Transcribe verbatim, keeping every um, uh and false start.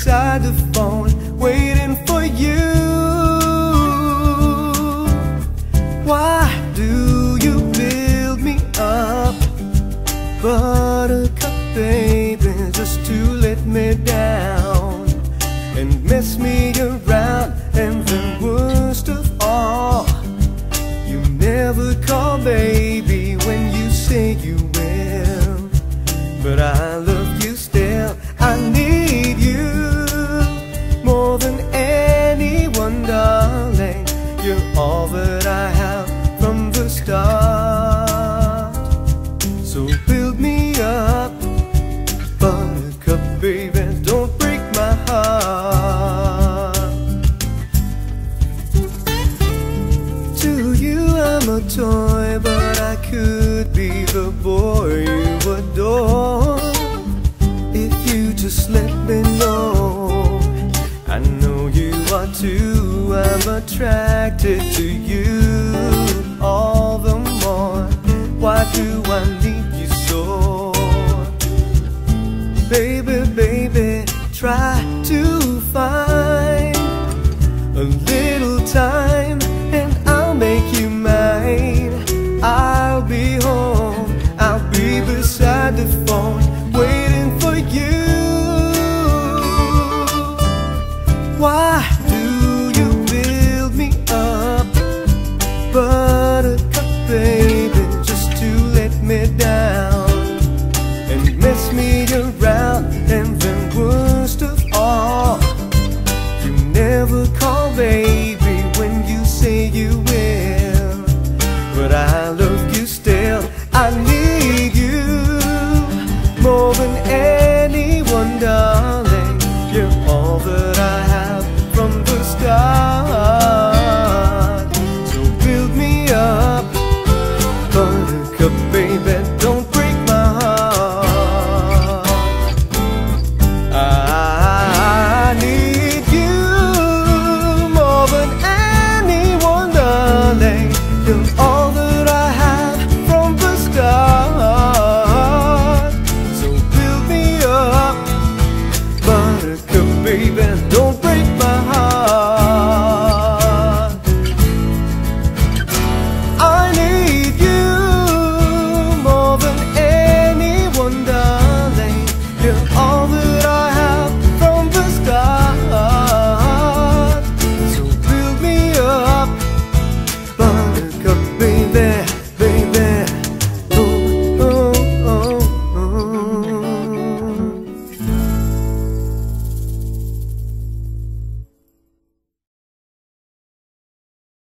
beside the phone, waiting for you. Why do you build me up, buttercup baby, just to let me down and mess me around? And the worst of all, you never call baby when you say you will. But I love you still, I need you more than anyone, darling. You're all that I have from the start. So build me up, buttercup baby, don't break my heart. To you I'm a toy, but I could be the boy you adore. If you just let me know, I know you are too. I'm attracted to you all the more. Why do I need you so? Baby, baby, try to find a little time